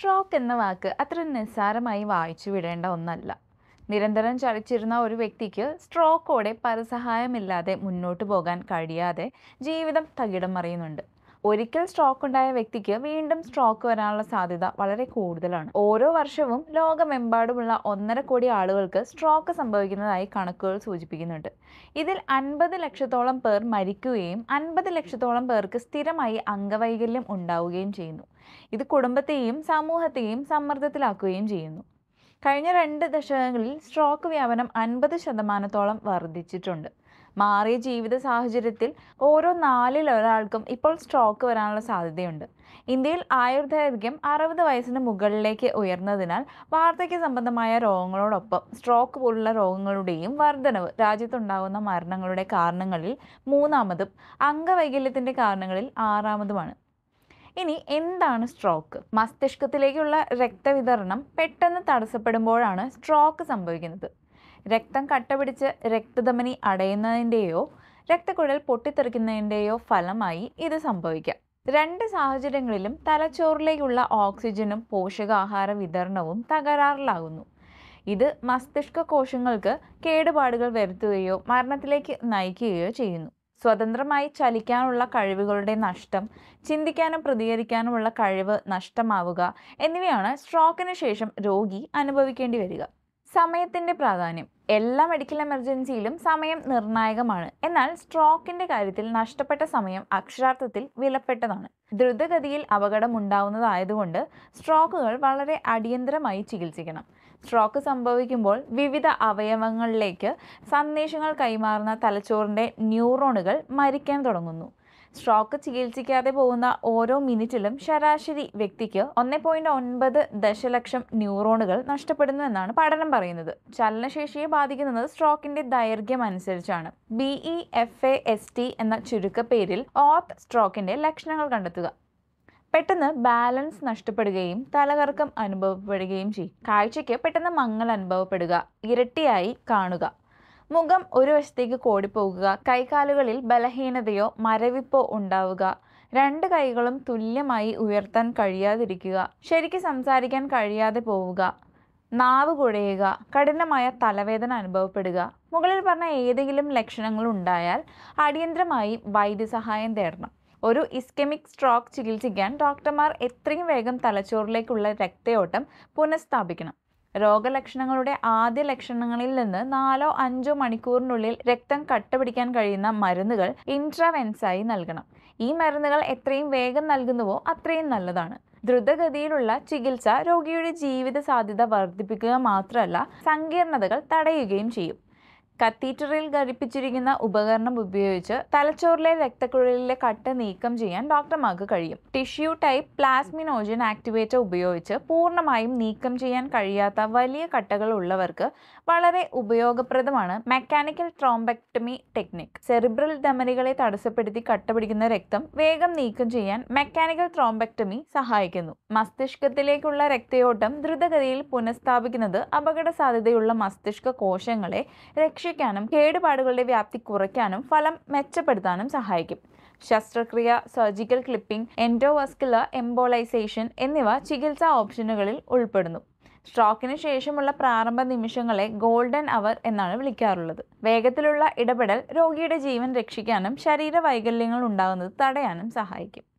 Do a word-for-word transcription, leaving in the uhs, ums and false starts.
Stroke എന്ന വാക്ക് അത്ര നിസ്സാരമായി വായിച്ചു വിടേണ്ട ഒന്നല്ല. നിരന്തരം ചലിച്ചിരുന്ന ഒരു വ്യക്തിക്ക് സ്ട്രോക്കോടെ പരസഹായമില്ലാതെ മുന്നോട്ട് പോകാൻ കഴിയാതെ ജീവിതം തകിടം മറിയുന്നുണ്ട്. ഒരിക്കൽ സ്ട്രോക്ക് ഉണ്ടായ വ്യക്തിക്ക് വീണ്ടും സ്ട്രോക്ക് വരാനുള്ള സാധ്യത വളരെ കൂടുതലാണ്. ഓരോ വർഷവും ലോകമെമ്പാടുമുള്ള ഒന്നര കോടി ആളുകൾക്ക് സ്ട്രോക്ക് സംഭവിക്കുന്നതായി കണക്കുകൾ സൂചിപ്പിക്കുന്നുണ്ട്. ഇതിൽ അൻപത് ലക്ഷത്തോളം പേർ മരിക്കുകയും അൻപത് ലക്ഷത്തോളം പേർക്ക് സ്ഥിരമായി അംഗവൈകല്യം ഉണ്ടാവുകയും ചെയ്യുന്നു. ഇത് കുടുംബത്തെയും സമൂഹത്തെയും സമ്മർദ്ദത്തിലാക്കുകയും ചെയ്യുന്നു. കഴിഞ്ഞ രണ്ട് ദശകങ്ങളിൽ സ്ട്രോക്ക് വ്യാപനം അൻപത് ശതമാനത്തോളം വർദ്ധിച്ചിട്ടുണ്ട്. മാറിയ ജീവിത സാഹചര്യത്തിൽ ഓരോ നാലിൽ ഒരാൾക്കും ഇപ്പോൾ സ്ട്രോക്ക് വരാനുള്ള സാധ്യതയുണ്ട്. ഇന്ത്യയിൽ ആയുർദൈർഘ്യം അറുപത് വയസ്സിന് മുകളിലേക്ക് ഉയർന്നതിനാൽ വാർദ്ധക്യ സംബന്ധമായ രോഗങ്ങളോടൊപ്പം സ്ട്രോക്ക് പോലുള്ള രോഗങ്ങളുടെയും വർധനവ് രാജ്യത്തുണ്ടാകുന്ന മരണങ്ങളുടെ കാരണങ്ങളിൽ മൂന്നാമതും അംഗവൈകല്യത്തിൻ്റെ കാരണങ്ങളിൽ ആറാമതുമാണ്. ഇനി എന്താണ് സ്ട്രോക്ക്? മസ്തിഷ്കത്തിലേക്കുള്ള രക്തവിതരണം പെട്ടെന്ന് തടസ്സപ്പെടുമ്പോഴാണ് സ്ട്രോക്ക് സംഭവിക്കുന്നത്. രക്തം കട്ടപിടിച്ച് രക്തധമനി അടയുന്നതിൻ്റെയോ രക്തക്കുഴൽ പൊട്ടിത്തെറിക്കുന്നതിൻ്റെയോ ഫലമായി ഇത് സംഭവിക്കാം. രണ്ട് സാഹചര്യങ്ങളിലും തലച്ചോറിലേക്കുള്ള ഓക്സിജനും പോഷകാഹാര വിതരണവും തകരാറിലാകുന്നു. ഇത് മസ്തിഷ്ക കോശങ്ങൾക്ക് കേടുപാടുകൾ വരുത്തുകയോ മരണത്തിലേക്ക് നയിക്കുകയോ ചെയ്യുന്നു. സ്വതന്ത്രമായി ചലിക്കാനുള്ള കഴിവുകളുടെ നഷ്ടം, ചിന്തിക്കാനും പ്രതികരിക്കാനുമുള്ള കഴിവ് നഷ്ടമാവുക എന്നിവയാണ് സ്ട്രോക്കിന് ശേഷം രോഗി അനുഭവിക്കേണ്ടി വരിക. സമയത്തിൻ്റെ പ്രാധാന്യം. എല്ലാ മെഡിക്കൽ എമർജൻസിയിലും സമയം നിർണായകമാണ്. എന്നാൽ സ്ട്രോക്കിൻ്റെ കാര്യത്തിൽ നഷ്ടപ്പെട്ട സമയം അക്ഷരാർത്ഥത്തിൽ വിലപ്പെട്ടതാണ്. ദ്രുതഗതിയിൽ അപകടം ഉണ്ടാവുന്നതായതുകൊണ്ട് സ്ട്രോക്കുകൾ വളരെ അടിയന്തരമായി ചികിത്സിക്കണം. സ്ട്രോക്ക് സംഭവിക്കുമ്പോൾ വിവിധ അവയവങ്ങളിലേക്ക് സന്ദേശങ്ങൾ കൈമാറുന്ന തലച്ചോറിൻ്റെ ന്യൂറോണുകൾ മരിക്കാൻ തുടങ്ങുന്നു. സ്ട്രോക്ക് ചികിത്സിക്കാതെ പോകുന്ന ഓരോ മിനിറ്റിലും ശരാശരി വ്യക്തിക്ക് ഒന്ന് പോയിന്റ് ഒൻപത് ദശലക്ഷം ന്യൂറോണുകൾ നഷ്ടപ്പെടുന്നു എന്നാണ് പഠനം പറയുന്നത്. ചലനശേഷിയെ ബാധിക്കുന്നത് സ്ട്രോക്കിന്റെ ദൈർഘ്യം അനുസരിച്ചാണ്. B E F A S T എന്ന ചുരുക്കപ്പേരിൽ ഓർത്ത് സ്ട്രോക്കിന്റെ ലക്ഷണങ്ങൾ കണ്ടെത്തുക. പെട്ടെന്ന് ബാലൻസ് നഷ്ടപ്പെടുകയും തലകറക്കം അനുഭവപ്പെടുകയും ചെയ്യും. കാഴ്ചയ്ക്ക് പെട്ടെന്ന് മങ്ങൽ അനുഭവപ്പെടുക, ഇരട്ടിയായി കാണുക, മുഖം ഒരു വശത്തേക്ക് കോടിപ്പോകുക, കൈകാലുകളിൽ ബലഹീനതയോ മരവിപ്പോ ഉണ്ടാവുക, രണ്ട് കൈകളും തുല്യമായി ഉയർത്താൻ കഴിയാതിരിക്കുക, ശരിക്ക് സംസാരിക്കാൻ കഴിയാതെ പോവുക, നാവ് കുഴയുക, കഠിനമായ തലവേദന അനുഭവപ്പെടുക. മുകളിൽ പറഞ്ഞ ഏതെങ്കിലും ലക്ഷണങ്ങൾ ഉണ്ടായാൽ അടിയന്തരമായി വൈദ്യസഹായം തേടണം. ഒരു ഇസ്കെമിക് സ്ട്രോക്ക് ചികിത്സിക്കാൻ ഡോക്ടർമാർ എത്രയും വേഗം തലച്ചോറിലേക്കുള്ള രക്തയോട്ടം പുനഃസ്ഥാപിക്കണം. രോഗലക്ഷണങ്ങളുടെ ആദ്യ ലക്ഷണങ്ങളിൽ നിന്ന് നാലോ അഞ്ചോ മണിക്കൂറിനുള്ളിൽ രക്തം കട്ടപിടിക്കാൻ കഴിയുന്ന മരുന്നുകൾ ഇൻട്രാവെൻസായി നൽകണം. ഈ മരുന്നുകൾ എത്രയും വേഗം നൽകുന്നുവോ അത്രയും നല്ലതാണ്. ദ്രുതഗതിയിലുള്ള ചികിത്സ രോഗിയുടെ ജീവിത സാധ്യത വർദ്ധിപ്പിക്കുക മാത്രമല്ല സങ്കീർണതകൾ തടയുകയും ചെയ്യും. കത്തീറ്ററിൽ ഘടിപ്പിച്ചിരിക്കുന്ന ഉപകരണം ഉപയോഗിച്ച് തലച്ചോറിലെ രക്തക്കുഴലിലെ കട്ട നീക്കം ചെയ്യാൻ ഡോക്ടർമാർക്ക് കഴിയും. ടിഷ്യൂ ടൈപ്പ് പ്ലാസ്മിനോജൻ ആക്ടിവേറ്റർ ഉപയോഗിച്ച് പൂർണ്ണമായും നീക്കം ചെയ്യാൻ കഴിയാത്ത വലിയ കട്ടകൾ ഉള്ളവർക്ക് വളരെ ഉപയോഗപ്രദമാണ് മെക്കാനിക്കൽ ത്രോംബെക്ടമി ടെക്നിക്. സെറിബ്രൽ ധമനികളെ തടസ്സപ്പെടുത്തി കട്ടപിടിക്കുന്ന രക്തം വേഗം നീക്കം ചെയ്യാൻ മെക്കാനിക്കൽ ത്രോംബെക്ടമി സഹായിക്കുന്നു. മസ്തിഷ്കത്തിലേക്കുള്ള രക്തയോട്ടം ദ്രുതഗതിയിൽ പുനഃസ്ഥാപിക്കുന്നത് അപകട സാധ്യതയുള്ള മസ്തിഷ്ക കോശങ്ങളെ രക്ഷ ാനും കേടുപാടുകളുടെ വ്യാപ്തി കുറയ്ക്കാനും ഫലം മെച്ചപ്പെടുത്താനും സഹായിക്കും. ശസ്ത്രക്രിയ, സർജിക്കൽ ക്ലിപ്പിംഗ്, എൻഡോവസ്കുലർ എംബോളൈസേഷൻ എന്നിവ ചികിത്സാ ഓപ്ഷനുകളിൽ ഉൾപ്പെടുന്നു. സ്ട്രോക്കിന് ശേഷമുള്ള പ്രാരംഭ നിമിഷങ്ങളെ ഗോൾഡൻ അവർ എന്നാണ് വിളിക്കാറുള്ളത്. വേഗത്തിലുള്ള ഇടപെടൽ രോഗിയുടെ ജീവൻ രക്ഷിക്കാനും ശരീര വൈകല്യങ്ങൾ ഉണ്ടാകുന്നത് തടയാനും സഹായിക്കും.